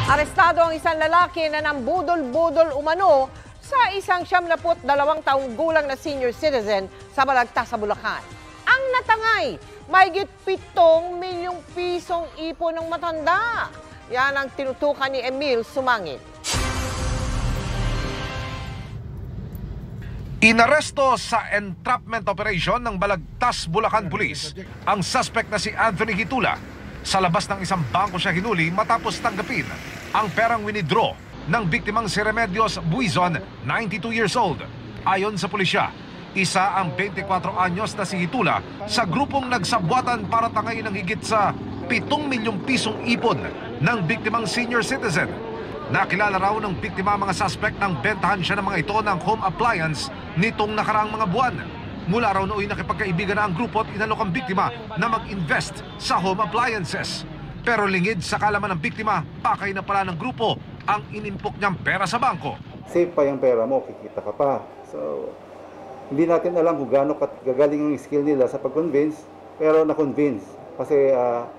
Arestado ang isang lalaki na nambudol-budol umano sa isang 72 taong gulang na senior citizen sa Balagtas sa Bulacan. Ang natangay, mahigit 7 milyong pisong ipon ng matanda. Yan ang tinutukan ni Emil Sumangil. Inaresto sa entrapment operation ng Balagtas, Bulacan Police ang suspect na si Anthony Hitula. Sa labas ng isang bangko siya hinuli matapos tanggapin ang perang winidraw ng biktimang si Remedios Buizon, 92 years old. Ayon sa pulisya, isa ang 24 anyos na si Hitula sa grupong nagsabwatan para tangayin ng higit sa 7 milyong pisong ipon ng biktimang senior citizen. Nakilala raw ng biktima mga suspect nang bentahan siya ng mga ito ng home appliance nitong nakaraang mga buwan. Mula raw nooy nakipagkaibigan na ang grupo at inalok ang biktima na mag-invest sa home appliances. Pero lingid sa kalaman ng biktima, pakay na pala ng grupo ang inimpok niyang pera sa bangko. Safe pa yung pera mo, kikita ka pa. So, hindi natin alam kung gaano gagaling ang skill nila sa pag-convince, pero na-convince. Kasi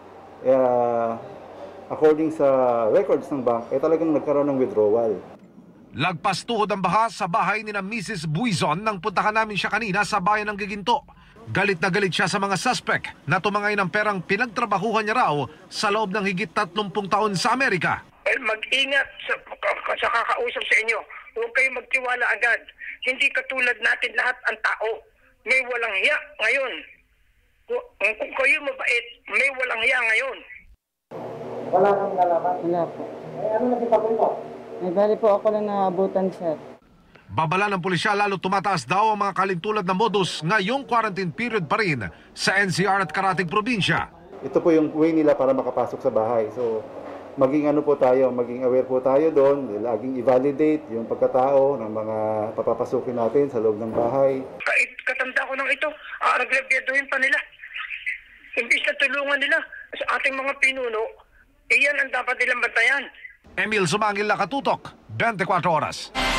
according sa records ng bank, talagang nagkaroon ng withdrawal. Lagpas tuhod ang baha sa bahay ni na Mrs. Buizon nang puntahan namin siya kanina sa bayan ng Giginto. Galit na galit siya sa mga suspect na tumangay ng perang pinagtrabahuhan niya raw sa loob ng higit 30 taon sa Amerika. Mag-ingat sa kakausap sa inyo. Huwag kayong magtiwala agad. Hindi katulad natin lahat ang tao. May walang hiya ngayon. Kung kayo mabait, may walang hiya ngayon. Wala kang nalaman? Wala po. Ano nakita mo? May bali po ako lang naabutan, sir. Babala ng pulisya lalo tumataas daw ang mga kalintulad na modus ngayong quarantine period pa rin sa NCR at Karatig Probinsya. Ito po yung way nila para makapasok sa bahay. So, maging aware po tayo doon. Laging i-validate yung pagkatao ng mga papapasukin natin sa loob ng bahay. Katanda ko ng ito, nagrebeduhin pa nila. Imbis na tulungan nila sa ating mga pinuno, iyan ang dapat nilang bantayan. Emil Sumangil, Nakatutok, 24 Oras.